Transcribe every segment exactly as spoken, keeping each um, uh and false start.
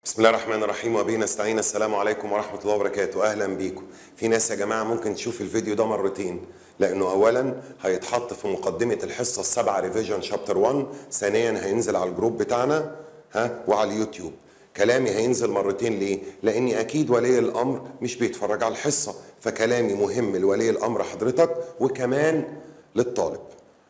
بسم الله الرحمن الرحيم وبه نستعين. السلام عليكم ورحمة الله وبركاته. أهلا بيكم. في ناس يا جماعة ممكن تشوف الفيديو ده مرتين، لأنه أولا هيتحط في مقدمة الحصة السابعة ريفيجن شابتر واحد، ثانيا هينزل على الجروب بتاعنا ها وعلى اليوتيوب. كلامي هينزل مرتين ليه؟ لأني أكيد ولي الأمر مش بيتفرج على الحصة، فكلامي مهم لولي الأمر حضرتك وكمان للطالب.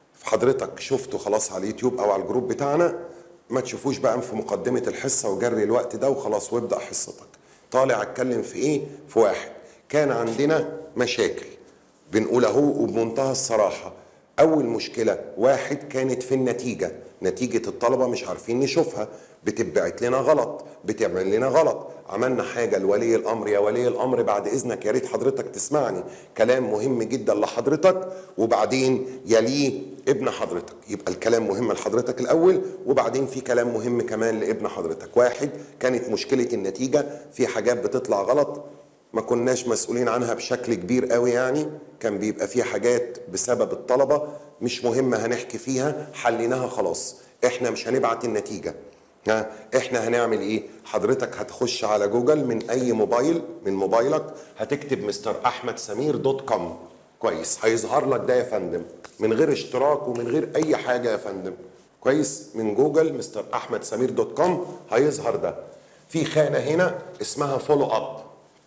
حضرتك شفته خلاص على اليوتيوب أو على الجروب بتاعنا، ما تشوفوش بقى في مقدمة الحصة وجري الوقت ده وخلاص وابدأ حصتك. طالع اتكلم في ايه؟ في واحد كان عندنا مشاكل بنقول اهو وبمنتهى الصراحة. اول مشكلة واحد كانت في النتيجة، نتيجة الطلبة مش عارفين نشوفها، بتبعت لنا غلط، بتعمل لنا غلط. عملنا حاجة لولي الأمر. يا ولي الأمر بعد إذنك يا ريت حضرتك تسمعني، كلام مهم جدا لحضرتك وبعدين يليه ابن حضرتك. يبقى الكلام مهم لحضرتك الأول وبعدين في كلام مهم كمان لابن حضرتك. واحد كانت مشكلة النتيجة، في حاجات بتطلع غلط ما كناش مسؤولين عنها بشكل كبير قوي، يعني كان بيبقى في حاجات بسبب الطلبة مش مهمة هنحكي فيها، حليناها خلاص. احنا مش هنبعت النتيجة، ها احنا هنعمل ايه؟ حضرتك هتخش على جوجل من اي موبايل من موبايلك، هتكتب مستر احمد سمير دوت كوم. كويس، هيظهر لك ده يا فندم من غير اشتراك ومن غير اي حاجة يا فندم. كويس، من جوجل مستر احمد سمير دوت كوم هيظهر ده. في خانة هنا اسمها فولو اب،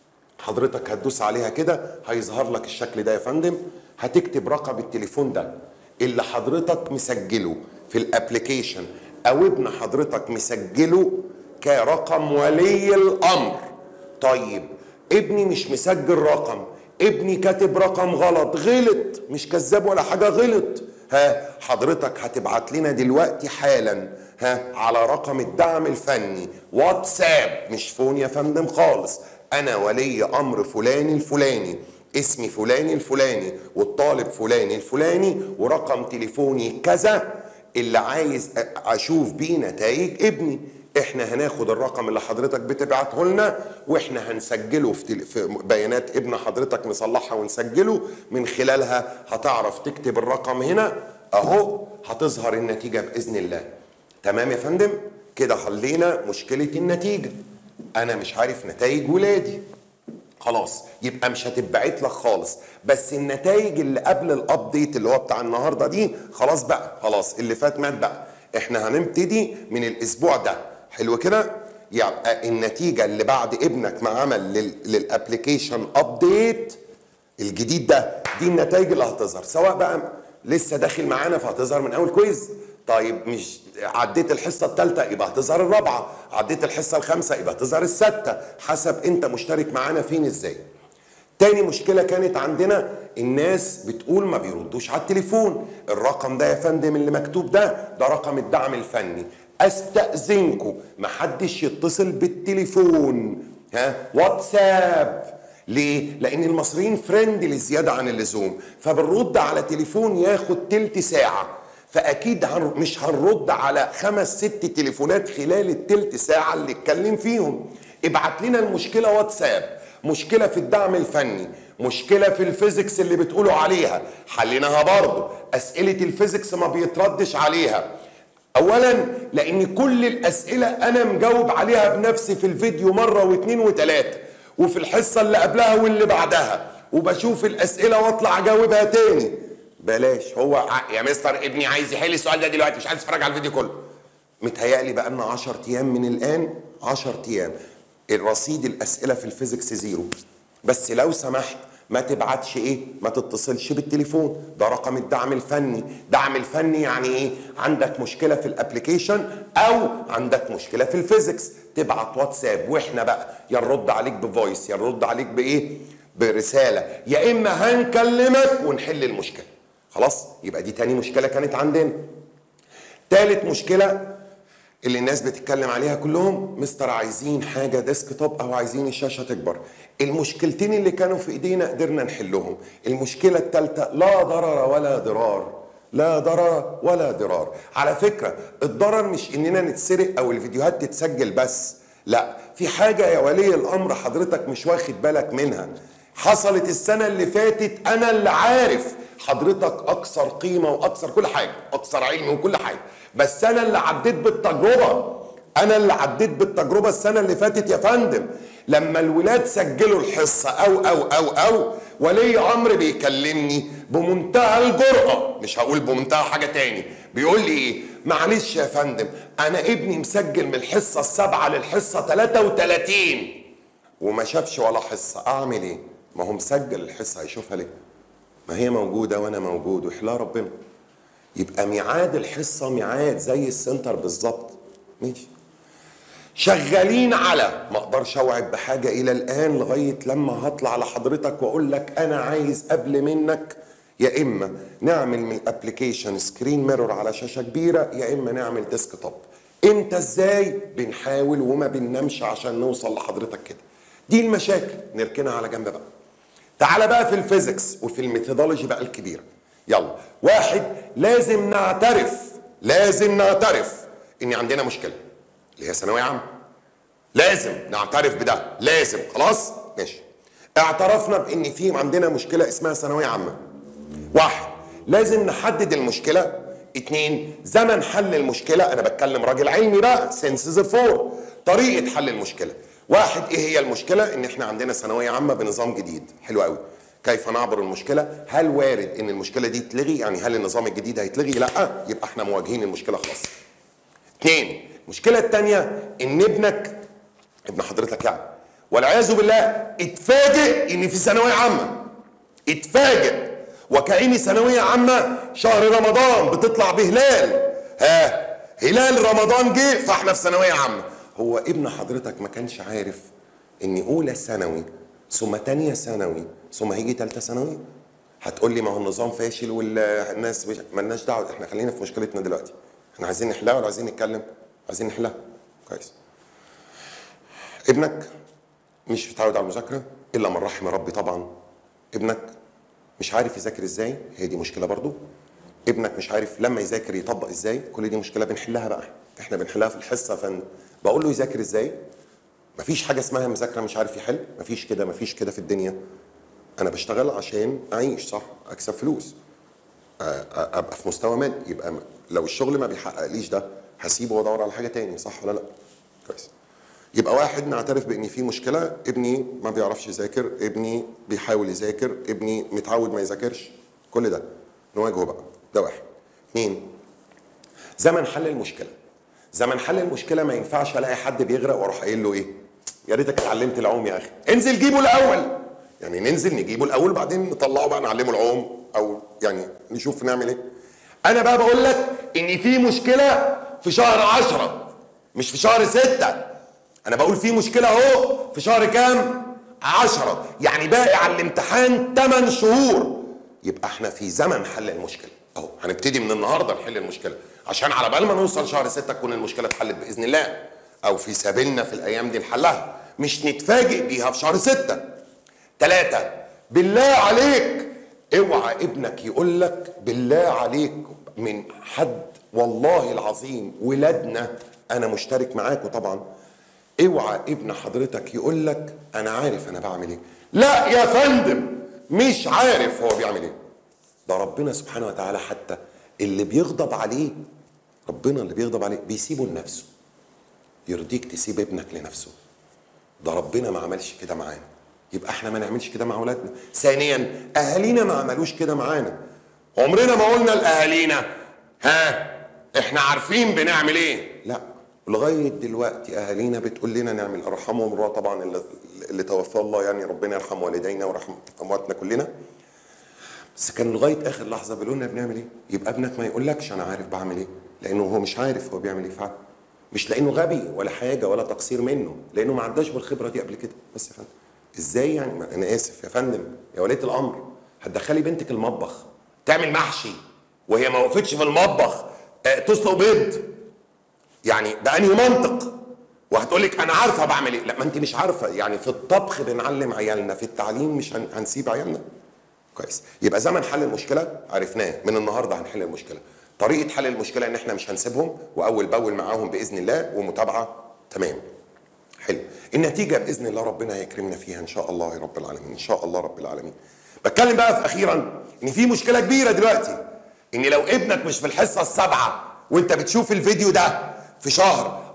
حضرتك هتدوس عليها كده هيظهر لك الشكل ده يا فندم. هتكتب رقم التليفون ده اللي حضرتك مسجله في الابليكيشن او ابن حضرتك مسجله كرقم ولي الامر. طيب ابني مش مسجل رقم، ابني كاتب رقم غلط، غلط، مش كذاب ولا حاجه، غلط. ها حضرتك هتبعت لنا دلوقتي حالا ها على رقم الدعم الفني واتساب، مش فون يا فندم خالص. انا ولي امر فلان الفلاني، اسمي فلان الفلاني والطالب فلان الفلاني ورقم تليفوني كذا، اللي عايز اشوف بيه نتائج ابني. احنا هناخد الرقم اللي حضرتك بتبعته لنا واحنا هنسجله في, في بيانات ابن حضرتك، نصلحها ونسجله. من خلالها هتعرف تكتب الرقم هنا اهو، هتظهر النتيجة باذن الله. تمام يا فندم؟ كده حلينا مشكلة النتيجة. انا مش عارف نتائج ولادي، خلاص يبقى مش هتتبعت لك خالص، بس النتائج اللي قبل الابديت اللي هو بتاع النهارده دي خلاص بقى، خلاص اللي فات مات بقى. احنا هنبتدي من الاسبوع ده، حلو كده؟ يبقى النتيجه اللي بعد ابنك ما عمل للابلكيشن ابديت الجديد ده، دي النتائج اللي هتظهر، سواء بقى لسه داخل معانا فهتظهر من اول كويز. طيب مش عديت الحصه الثالثه يبقى هتظهر الرابعه، عديت الحصه الخامسه يبقى هتظهر السادسه، حسب انت مشترك معانا فين ازاي. تاني مشكله كانت عندنا، الناس بتقول ما بيردوش على التليفون. الرقم ده يا فندم اللي مكتوب ده ده رقم الدعم الفني. استاذنكم محدش يتصل بالتليفون، ها واتساب. ليه؟ لان المصريين فريندلي زياده عن اللزوم، فبنرد على تليفون ياخد تلت ساعه، فاكيد هن... مش هنرد على خمس ست تليفونات خلال التلت ساعه اللي اتكلم فيهم. ابعت لنا المشكله واتساب. مشكله في الدعم الفني، مشكله في الفيزيكس اللي بتقولوا عليها، حليناها برضه. اسئله الفيزيكس ما بيتردش عليها، اولا لان كل الاسئله انا مجاوب عليها بنفسي في الفيديو مره واثنين وثلاثه، وفي الحصه اللي قبلها واللي بعدها، وبشوف الاسئله واطلع اجاوبها تاني. بلاش هو يا مستر ابني عايز يحل السؤال ده دلوقتي، مش عايز يتفرج على الفيديو كله. متهيألي بقى لنا عشرة ايام من الان، عشرة ايام الرصيد الاسئله في الفيزيكس زيرو. بس لو سمحت ما تبعتش ايه، ما تتصلش بالتليفون، ده رقم الدعم الفني. دعم الفني يعني ايه؟ عندك مشكله في الابليكيشن او عندك مشكله في الفيزيكس، تبعت واتساب واحنا بقى يا نرد عليك بفويس يا نرد عليك بايه، برساله، يا اما هنكلمك ونحل المشكله. خلاص يبقى دي تاني مشكله كانت عندنا. تالت مشكله اللي الناس بتتكلم عليها كلهم، مستر عايزين حاجه ديسك توب او عايزين الشاشه تكبر. المشكلتين اللي كانوا في ايدينا قدرنا نحلهم. المشكله الثالثه لا ضرر ولا ضرار، لا ضرر ولا ضرار. على فكره الضرر مش اننا نتسرق او الفيديوهات تتسجل بس، لا، في حاجه يا ولي الامر حضرتك مش واخد بالك منها، حصلت السنه اللي فاتت. انا اللي عارف حضرتك اكثر قيمه واكثر كل حاجه، اكثر علم وكل حاجه، بس انا اللي عديت بالتجربه. انا اللي عديت بالتجربه السنه اللي فاتت يا فندم، لما الولاد سجلوا الحصه او او او او ولي امر بيكلمني بمنتهى الجرأه، مش هقول بمنتهى حاجه تاني، بيقول لي ايه؟ معلش يا فندم انا ابني مسجل من الحصه السابعه للحصه ثلاثة وثلاثين وما شافش ولا حصه، اعمل ايه؟ ما هو مسجل الحصه، هيشوفها ليه؟ ما هي موجوده وانا موجود ويحلاها ربنا. يبقى ميعاد الحصه ميعاد زي السنتر بالظبط. ماشي. شغالين على، ما اقدرش اوعد بحاجه الى الان لغايه لما هطلع لحضرتك واقول لك انا عايز قبل منك يا اما نعمل من الابلكيشن سكرين ميرور على شاشه كبيره يا اما نعمل ديسك توب. امتى ازاي؟ بنحاول وما بننامش عشان نوصل لحضرتك كده. دي المشاكل نركنها على جنب بقى. تعال بقى في الفيزيكس وفي الميثودولوجي بقى الكبيره. يلا، واحد، لازم نعترف لازم نعترف ان عندنا مشكله اللي هي ثانويه عامه. لازم نعترف بده، لازم. خلاص ماشي، اعترفنا بان في عندنا مشكله اسمها ثانويه عامه. واحد، لازم نحدد المشكله. اتنين، زمن حل المشكله. انا بتكلم راجل علمي بقى، سينسز فور. طريقه حل المشكله. واحد، ايه هي المشكله؟ ان احنا عندنا ثانويه عامه بنظام جديد. حلو قوي. كيف نعبر المشكله؟ هل وارد ان المشكله دي تلغي؟ يعني هل النظام الجديد هيتلغي؟ لا، يبقى احنا مواجهين المشكله خلاص. اتنين، المشكله الثانيه ان ابنك ابن حضرتك يعني والعياذ بالله اتفاجئ ان في ثانويه عامه. اتفاجئ وكأن ثانويه عامه شهر رمضان بتطلع بهلال. ها، هلال رمضان جه فاحنا في ثانويه عامه. هو ابن حضرتك ما كانش عارف ان اولى ثانوي ثم تانية ثانوي ثم هيجي ثالثه ثانوي؟ هتقول لي ما هو النظام فاشل والناس مالناش دعوه، احنا خلينا في مشكلتنا دلوقتي. احنا عايزين نحلها ولا عايزين نتكلم؟ عايزين نحلها. كويس. ابنك مش متعود على المذاكره الا من رحم ربي طبعا. ابنك مش عارف يذاكر ازاي، هي دي مشكله برضو. ابنك مش عارف لما يذاكر يطبق ازاي، كل دي مشكله بنحلها بقى. احنا بنحلها في الحصه. فن بقول له يذاكر ازاي. مفيش حاجه اسمها مذاكره مش عارف يحل، مفيش كده مفيش كده في الدنيا. انا بشتغل عشان اعيش، صح، اكسب فلوس، ابقى في مستوى مادي. يبقى لو الشغل ما بيحققليش ده هسيبه وادور على حاجه تاني، صح ولا لا؟ كويس. يبقى واحد، نعترف بان في مشكله، ابني ما بيعرفش يذاكر، ابني بيحاول يذاكر، ابني متعود ما يذاكرش، كل ده نواجهه بقى. ده واحد. اثنين، زمن حل المشكله. زمن حل المشكله ما ينفعش الاقي حد بيغرق واروح قايل له ايه؟ يا ريتك اتعلمت العوم يا اخي، انزل جيبه الاول. يعني ننزل نجيبه الاول بعدين نطلعه بقى نعلمه العوم، او يعني نشوف نعمل ايه. انا بقى بقول لك ان في مشكله في شهر عشرة مش في شهر ستة. انا بقول في مشكله اهو في شهر كام؟ عشرة، يعني باقي على الامتحان ثمانية شهور. يبقى احنا في زمن حل المشكله اهو. هنبتدي من النهارده نحل المشكله عشان على بال ما نوصل شهر ستة تكون المشكله اتحلت باذن الله، او في سبيلنا في الايام دي نحلها، مش نتفاجئ بيها في شهر ستة. ثلاثة، بالله عليك اوعى ابنك يقول لك بالله عليك من حد، والله العظيم ولادنا انا مشترك معاكم طبعا، اوعى ابن حضرتك يقول لك انا عارف انا بعمل ايه. لا يا فندم، مش عارف هو بيعمل ايه. ده ربنا سبحانه وتعالى حتى اللي بيغضب عليه، ربنا اللي بيغضب عليه بيسيبه لنفسه. يرضيك تسيب ابنك لنفسه؟ ده ربنا ما عملش كده معانا، يبقى احنا ما نعملش كده مع اولادنا. ثانيا، اهالينا ما عملوش كده معانا. عمرنا ما قلنا لاهالينا ها احنا عارفين بنعمل ايه. لا، لغايه دلوقتي اهالينا بتقول لنا نعمل، ارحمهم الله طبعا اللي, اللي توفى الله، يعني ربنا يرحم والدينا ويرحم امواتنا كلنا. بس كان لغايه اخر لحظه بيقولوا لنا بنعمل ايه. يبقى ابنك ما يقولكش انا عارف بعمل ايه، لانه هو مش عارف هو بيعمل ايه فعلا. مش لانه غبي ولا حاجه ولا تقصير منه، لانه ما عداش بالخبره دي قبل كده. بس يا فندم ازاي يعني؟ انا اسف يا فندم يا وليه الامر، هتدخلي بنتك المطبخ تعمل محشي وهي ما وقفتش في المطبخ اه تسلق بيض؟ يعني بأنهي منطق؟ وهتقول لك انا عارفه بعمل ايه. لا، ما انت مش عارفه. يعني في الطبخ بنعلم عيالنا، في التعليم مش هنسيب عيالنا. كويس. يبقى زمن حل المشكله عرفناه، من النهارده هنحل المشكله. طريقه حل المشكله ان احنا مش هنسيبهم، واول باول معاهم باذن الله، ومتابعه تمام. حلو. النتيجه باذن الله ربنا هيكرمنا فيها ان شاء الله يا رب العالمين، ان شاء الله رب العالمين. بتكلم بقى في اخيرا ان في مشكله كبيره دلوقتي، ان لو ابنك مش في الحصه السابعه وانت بتشوف الفيديو ده في شهر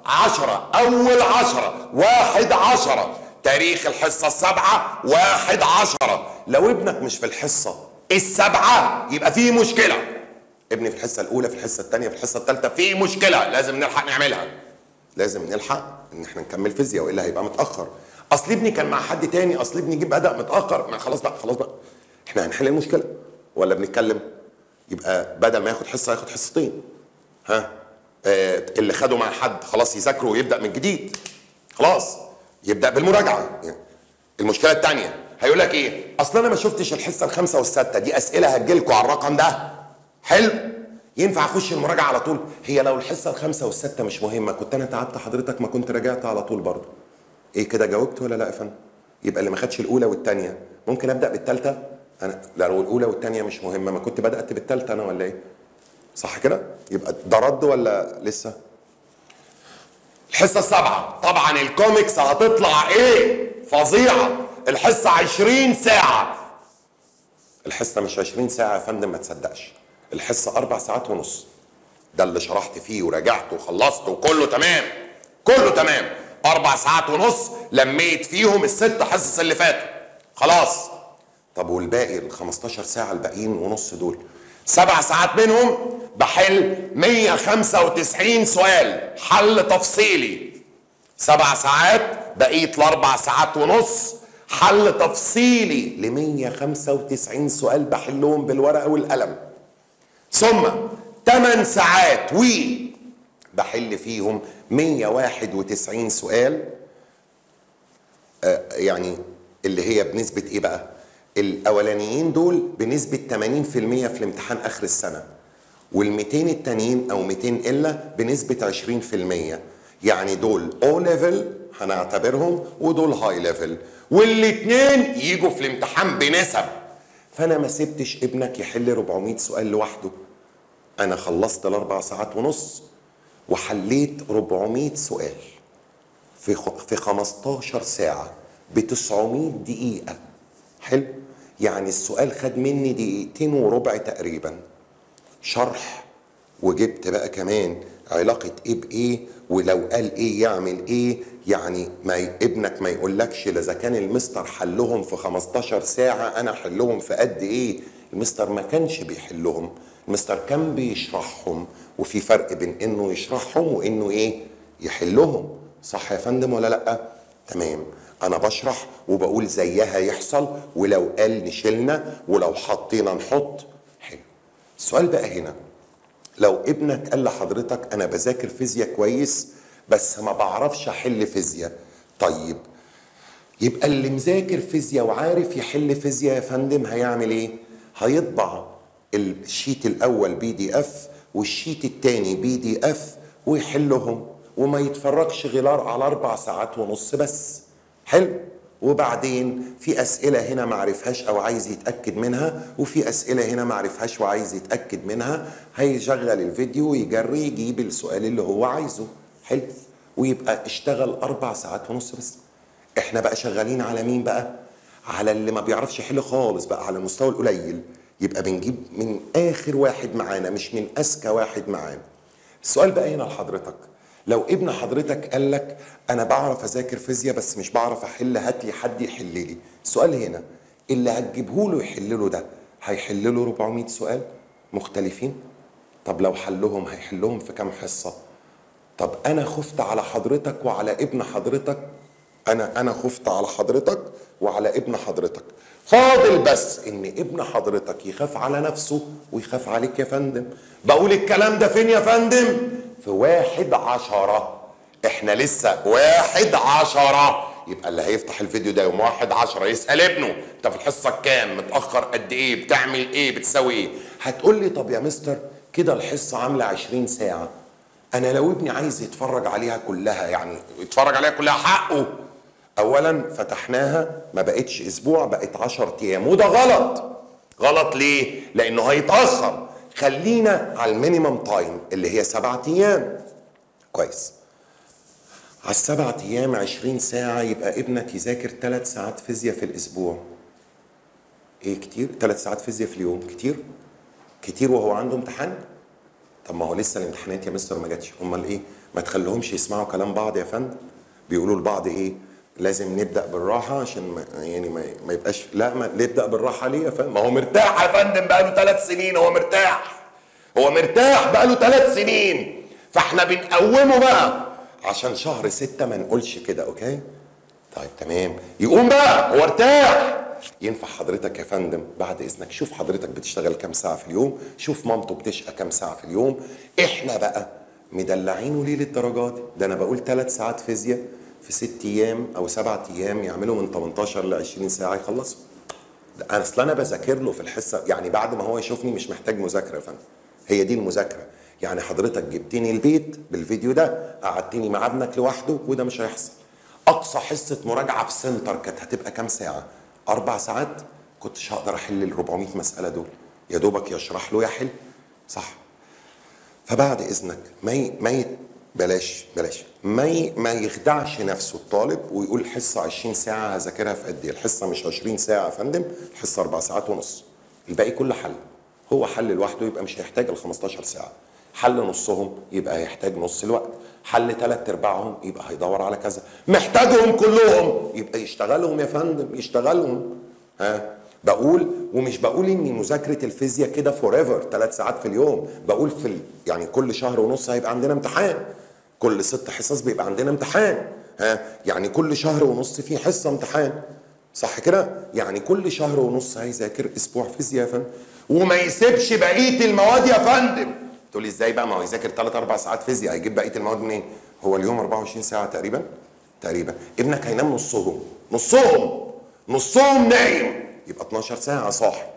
عشرة، اول عشرة، واحد عشرة، تاريخ الحصة السابعة واحد عشرة. لو ابنك مش في الحصة السابعة يبقى فيه مشكلة. ابني في الحصة الأولى، في الحصة الثانية، في الحصة الثالثة، في مشكلة لازم نلحق نعملها. لازم نلحق إن إحنا نكمل فيزياء وإلا هيبقى متأخر. أصل ابني كان مع حد تاني، أصل ابني جه بدأ متأخر، ما خلاص بقى خلاص بقى. إحنا هنحل المشكلة ولا بنتكلم؟ يبقى بدل ما ياخد حصة ياخد حصتين. ها؟ آه اللي خده مع حد خلاص يذاكره ويبدأ من جديد. خلاص يبدأ بالمراجعة. يعني المشكلة الثانية هيقول لك ايه؟ اصل انا ما شفتش الحصه الخامسه والسادسه، دي اسئله هتجيلكوا على الرقم ده. حلو؟ ينفع اخش المراجعه على طول؟ هي لو الحصه الخامسه والسادسه مش مهمه كنت انا تعبت حضرتك ما كنت راجعت على طول برضه. ايه كده جاوبت ولا لا يا فندم؟ يبقى اللي ما خدش الاولى والثانيه ممكن ابدا بالثالثه؟ انا لو الاولى والثانيه مش مهمه ما كنت بدات بالثالثه انا ولا ايه؟ صح كده؟ يبقى ده رد ولا لسه؟ الحصه السابعه طبعا الكوميكس هتطلع ايه؟ فظيعه. الحصة عشرين ساعة. الحصة مش عشرين ساعة يا فندم ما تصدقش. الحصة أربع ساعات ونص. ده اللي شرحت فيه ورجعت وخلصت وكله تمام. كله تمام. أربع ساعات ونص لميت فيهم الست حصص اللي فاتوا. خلاص. طب والباقي ال خمستاشر ساعة الباقيين ونص دول؟ سبع ساعات منهم بحل مية وخمسة وتسعين سؤال حل تفصيلي. سبع ساعات بقية الأربع ساعات ونص حل تفصيلي ل مية وخمسة وتسعين سؤال بحلهم بالورقه والقلم. ثم ثمان ساعات و بحل فيهم مية وواحد وتسعين سؤال. آه يعني اللي هي بنسبه ايه بقى؟ الاولانيين دول بنسبه ثمانين في المية في الامتحان اخر السنه، وال مئتين التانيين او مئتين الا بنسبه عشرين في المية. يعني دول او ليفل هنعتبرهم ودول هاي ليفل، والاثنين يجوا في الامتحان بنسب. فانا ما سبتش ابنك يحل أربعمية سؤال لوحده. انا خلصت الاربع ساعات ونص وحليت أربعمية سؤال في في خمستاشر ساعه ب تسعمية دقيقه. حلو؟ يعني السؤال خد مني دقيقتين وربع تقريبا شرح، وجبت بقى كمان علاقة ايه بايه، ولو قال ايه يعمل ايه. يعني ما ي... ابنك ما يقولكش اذا كان المستر حلهم في خمستاشر ساعة انا حلهم في قد ايه. المستر ما كانش بيحلهم، المستر كان بيشرحهم، وفي فرق بين انه يشرحهم وانه ايه يحلهم. صح يا فندم ولا لا؟ تمام. انا بشرح وبقول زيها يحصل، ولو قال نشيلنا، ولو حطينا نحط. حلو. السؤال بقى هنا، لو ابنك قال لحضرتك انا بذاكر فيزياء كويس بس ما بعرفش احل فيزياء، طيب يبقى اللي مذاكر فيزياء وعارف يحل فيزياء يا فندم هيعمل ايه؟ هيطبع الشيت الاول بي دي اف والشيت الثاني بي دي اف ويحلهم وما يتفرجش غير على اربع ساعات ونص بس. حلو؟ وبعدين في اسئله هنا ما عرفهاش او عايز يتاكد منها، وفي اسئله هنا ما عرفهاش وعايز يتاكد منها، هيشغل الفيديو ويجري يجيب السؤال اللي هو عايزه. حلو؟ ويبقى اشتغل اربع ساعات ونص بس. احنا بقى شغالين على مين بقى؟ على اللي ما بيعرفش يحل خالص بقى، على المستوى القليل. يبقى بنجيب من اخر واحد معانا مش من اذكى واحد معانا. السؤال بقى هنا لحضرتك، لو ابن حضرتك قال لك انا بعرف اذاكر فيزياء بس مش بعرف احل، هات لي حد يحل لي. السؤال هنا اللي هتجيبه له يحل له ده هيحل له أربعمية سؤال مختلفين؟ طب لو حلهم هيحلهم في كام حصه؟ طب انا خفت على حضرتك وعلى ابن حضرتك، انا انا خفت على حضرتك وعلى ابن حضرتك. فاضل بس ان ابن حضرتك يخاف على نفسه ويخاف عليك يا فندم. بقول الكلام ده فين يا فندم؟ في واحد عشرة. احنا لسه واحد عشرة. يبقى اللي هيفتح الفيديو ده يوم واحد عشرة يسأل ابنه انت في الحصة الكام؟ متأخر قد ايه؟ بتعمل ايه؟ بتسوي ايه؟ هتقول لي طب يا مستر كده الحصة عاملة عشرين ساعة. انا لو ابني عايز يتفرج عليها كلها، يعني يتفرج عليها كلها حقه. اولا فتحناها ما بقتش اسبوع، بقت عشرة ايام، وده غلط. غلط ليه؟ لانه هيتاخر. خلينا على المينيمم تايم اللي هي سبعة ايام. كويس. على السبعة ايام عشرين ساعه، يبقى ابنك يذاكر ثلاث ساعات فيزياء في الاسبوع. ايه كتير؟ ثلاث ساعات فيزياء في اليوم كتير؟ كتير وهو عنده امتحان؟ طب ما هو لسه الامتحانات يا مستر ما جاتش. امال ايه؟ ما تخليهمش يسمعوا كلام بعض يا فندم. بيقولوا لبعض ايه؟ لازم نبدا بالراحه عشان ما يعني ما, ما يبقاش. لا، ما نبدا بالراحه ليه يا فندم؟ ما هو مرتاح يا فندم بقاله ثلاث سنين. هو مرتاح هو مرتاح بقاله ثلاث سنين، فاحنا بنقومه بقى عشان شهر ستة ما نقولش كده. اوكي طيب تمام، يقوم بقى هو ارتاح. ينفع حضرتك يا فندم بعد اذنك شوف حضرتك بتشتغل كام ساعه في اليوم، شوف مامته بتشقى كام ساعه في اليوم. احنا بقى مدلعينه ليه للدرجات دي؟ ده انا بقول ثلاث ساعات فيزياء في ست ايام او سبعة ايام يعملوا من تمنتاشر ل عشرين ساعه يخلصوا. انا اصل انا بذاكر له في الحصه، يعني بعد ما هو يشوفني مش محتاج مذاكره يا فندم. هي دي المذاكره. يعني حضرتك جبتني البيت بالفيديو ده، قعدتني مع ابنك لوحده، وده مش هيحصل. اقصى حصه مراجعه في سنتر كانت هتبقى كام ساعه؟ اربع ساعات. كنتش هقدر احل ال أربعمية مساله دول، يا دوبك يشرح له يحل صح. فبعد اذنك ما ي... ما ي... بلاش بلاش ما ي... ما يخدعش نفسه الطالب ويقول الحصه عشرين ساعه هذاكرها في قد ايه. الحصه مش عشرين ساعه يا فندم، الحصه اربع ساعات ونص. الباقي كله حل. هو حل لوحده يبقى مش هيحتاج ال خمستاشر ساعه، حل نصهم يبقى هيحتاج نص الوقت، حل ثلاث ارباعهم يبقى هيدور على كذا، محتاجهم كلهم يبقى يشتغلهم يا فندم، يشتغلهم. ها بقول، ومش بقول ان مذاكره الفيزياء كده فور ايفر ثلاث ساعات في اليوم. بقول في ال... يعني كل شهر ونص هيبقى عندنا امتحان، كل ست حصص بيبقى عندنا امتحان. ها يعني كل شهر ونص في حصه امتحان صح كده؟ يعني كل شهر ونص هيذاكر اسبوع فيزياء يا فندم، وما يسيبش بقيه المواد يا فندم. تقول لي ازاي بقى؟ ما هو يذاكر ثلاث اربع ساعات فيزياء، هيجيب بقيه المواد منين؟ هو اليوم اربعة وعشرين ساعه تقريبا تقريبا. ابنك هينام نصهم نصهم نصهم نايم، يبقى اتناشر ساعه صاحي.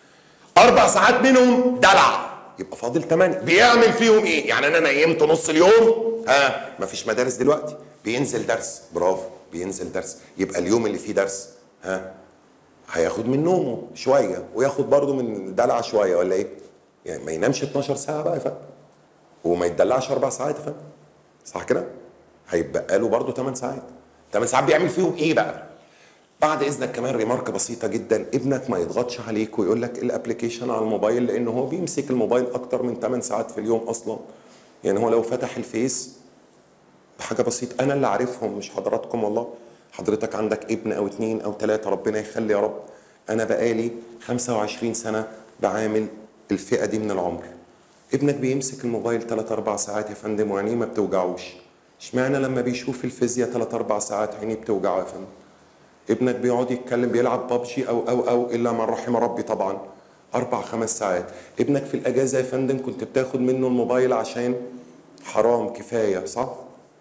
اربع ساعات منهم دلع، يبقى فاضل ثمانية. بيعمل فيهم ايه؟ يعني انا نيمت نص اليوم. ها مفيش مدارس دلوقتي، بينزل درس. برافو، بينزل درس. يبقى اليوم اللي فيه درس ها هياخد من نومه شويه، وياخد برضه من الدلع شويه، ولا ايه؟ يعني ما ينامش اتناشر ساعه بقى يا فندم، وما يتدلعش اربع ساعات يا فندم، صح كده؟ هيبقى له برضه ثمان ساعات. ثمان ساعات بيعمل فيهم ايه بقى؟ بعد اذنك كمان ريمارك بسيطه جدا، ابنك ما يضغطش عليك ويقول لك الابلكيشن على الموبايل، لان هو بيمسك الموبايل اكتر من ثمان ساعات في اليوم اصلا. يعني هو لو فتح الفيس بحاجه بسيطه، انا اللي عارفهم مش حضراتكم والله. حضرتك عندك ابن او اتنين او تلاته، ربنا يخلي يا رب. انا بقالي خمسة وعشرين سنه بعامل الفئه دي من العمر. ابنك بيمسك الموبايل ثلاث اربع ساعات يا فندم وعينيه ما بتوجعوش. اشمعنى لما بيشوف الفيزياء ثلاث اربع ساعات عينيه بتوجعه يا فندم؟ ابنك بيقعد يتكلم بيلعب بابجي او او او الا من رحم ربي طبعا اربع خمس ساعات. ابنك في الاجازه يا فندم كنت بتاخد منه الموبايل عشان حرام كفايه صح؟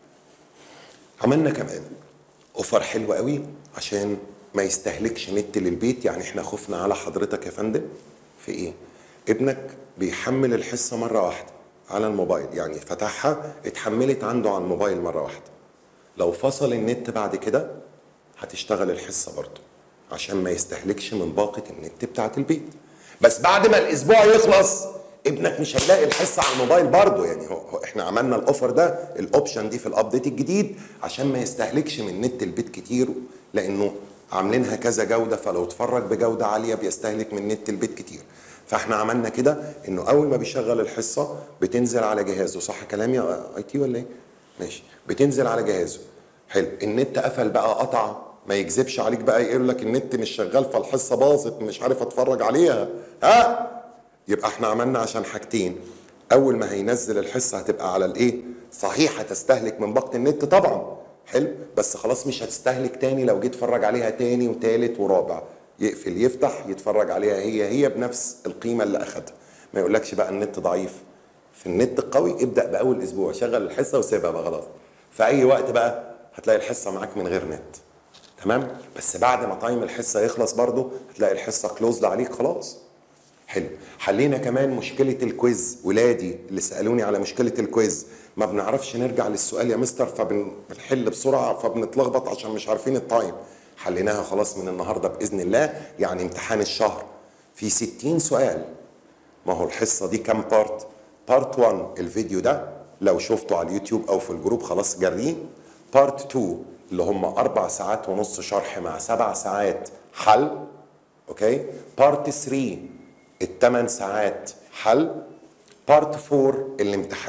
عملنا كمان اوفر حلو قوي عشان ما يستهلكش نت للبيت. يعني احنا خفنا على حضرتك يا فندم في ايه؟ ابنك بيحمل الحصه مره واحده على الموبايل، يعني فتحها اتحملت عنده على الموبايل مره واحده. لو فصل النت بعد كده هتشتغل الحصه برضه عشان ما يستهلكش من باقه النت بتاعت البيت. بس بعد ما الاسبوع يخلص ابنك مش هيلاقي الحصه على الموبايل برضه. يعني هو احنا عملنا الاوفر ده، الاوبشن دي في الابديت الجديد عشان ما يستهلكش من نت البيت كتير، لانه عاملينها كذا جوده، فلو اتفرج بجوده عاليه بيستهلك من نت البيت كتير. فاحنا عملنا كده انه اول ما بيشغل الحصه بتنزل على جهازه. صح كلامي يا اي تي ولا ايه؟ ماشي، بتنزل على جهازه. حلو، النت قفل بقى قطع، ما يكذبش عليك بقى يقول لك النت مش شغال فالحصه باظت مش عارف اتفرج عليها. ها يبقى احنا عملنا عشان حاجتين. اول ما هينزل الحصه هتبقى على الايه؟ صحيح هتستهلك من باقه النت طبعا، حلو، بس خلاص مش هتستهلك تاني لو جيت تتفرج عليها تاني وتالت ورابع. يقفل يفتح يتفرج عليها هي هي بنفس القيمه اللي اخدها. ما يقولكش بقى النت ضعيف. في النت القوي ابدا باول اسبوع شغل الحصه وسيبها بقى خلاص. في اي وقت بقى هتلاقي الحصه معاك من غير نت. تمام؟ بس بعد ما تايم الحصه يخلص برضه هتلاقي الحصه كلوزد عليك خلاص. حلو، حلينا كمان مشكله الكويز. ولادي اللي سالوني على مشكله الكويز، ما بنعرفش نرجع للسؤال يا مستر فبنحل بسرعه فبنتلخبط عشان مش عارفين التايم. حليناها خلاص من النهارده باذن الله. يعني امتحان الشهر في ستين سؤال. ما هو الحصه دي كام بارت؟ بارت واحد الفيديو ده لو شفته على اليوتيوب او في الجروب خلاص جريه. بارت اتنين اللي هم اربع ساعات ونص شرح مع سبع ساعات حل. اوكي. بارت تلاتة الثمان ساعات حل. بارت اربعة الامتحان.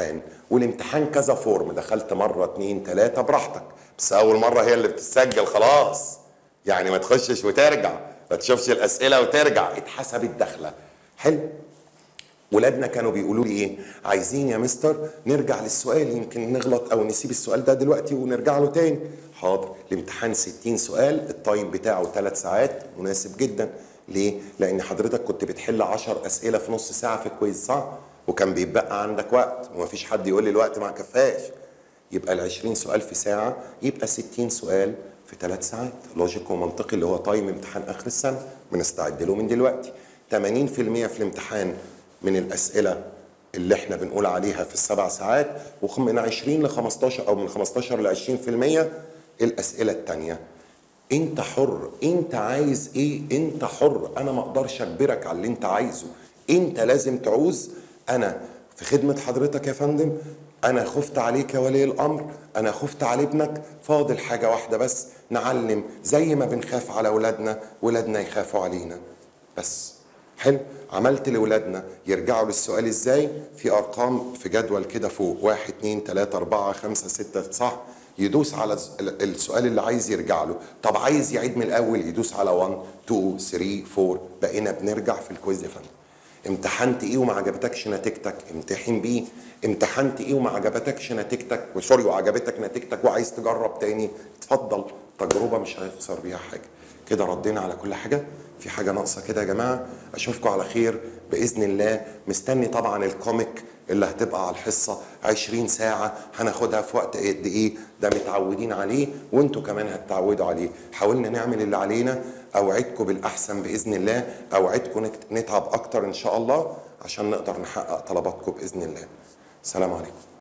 والامتحان كذا فورم، دخلت مره اتنين تلاته براحتك، بس اول مره هي اللي بتتسجل خلاص، يعني ما تخشش وترجع، ما تشوفش الاسئله وترجع، اتحسبت داخله. حلو. ولادنا كانوا بيقولوا لي ايه؟ عايزين يا مستر نرجع للسؤال، يمكن نغلط او نسيب السؤال ده دلوقتي ونرجع له تاني. حاضر. الامتحان ستين سؤال، التايم بتاعه ثلاث ساعات، مناسب جدا. ليه؟ لان حضرتك كنت بتحل عشر اسئله في نص ساعه في الكويز، صح؟ وكان بيتبقى عندك وقت، ومفيش حد يقول لي الوقت ما كفاش. يبقى ال عشرين سؤال في ساعه، يبقى ستين سؤال في ثلاث ساعات، لوجيك ومنطقي، اللي هو تايم امتحان اخر السنه، بنستعد له من دلوقتي. ثمانين في المية في الامتحان من الاسئله اللي احنا بنقول عليها في السبع ساعات، ومن عشرين ل خمستاشر او من خمستاشر ل عشرين في المية الاسئله الثانيه. انت حر، انت عايز ايه؟ انت حر، انا ما اقدرش اجبرك على اللي انت عايزه، انت لازم تعوز. انا في خدمه حضرتك يا فندم، انا خفت عليك يا ولي الامر، انا خفت على ابنك، فاضل حاجه واحده بس، نعلم زي ما بنخاف على اولادنا ولادنا يخافوا علينا بس. حلو. عملت لاولادنا يرجعوا للسؤال ازاي؟ في ارقام في جدول كده فوق، واحد اتنين تلاته اربعه خمسه سته، صح؟ يدوس على السؤال اللي عايز يرجع له. طب عايز يعيد من الاول، يدوس على واحد اتنين تلاته اربعه. بقينا بنرجع في الكويز يا فندم. امتحنت ايه وما عجبتكش نتيجتك؟ امتحن بيه. امتحنت ايه وما عجبتكش نتيجتك، وسوري وعجبتك نتيجتك وعايز تجرب تاني، اتفضل، تجربه مش هيخسر بيها حاجه. كده ردينا على كل حاجه. في حاجه ناقصه كده يا جماعه؟ اشوفكم على خير باذن الله. مستني طبعا الكوميك اللي هتبقى على الحصه عشرين ساعه، هناخدها في وقت قد ايه؟ ده متعودين عليه وانتوا كمان هتتعودوا عليه. حاولنا نعمل اللي علينا، اوعدكم بالاحسن باذن الله، اوعدكم نتعب اكتر ان شاء الله عشان نقدر نحقق طلباتكم باذن الله. السلام عليكم.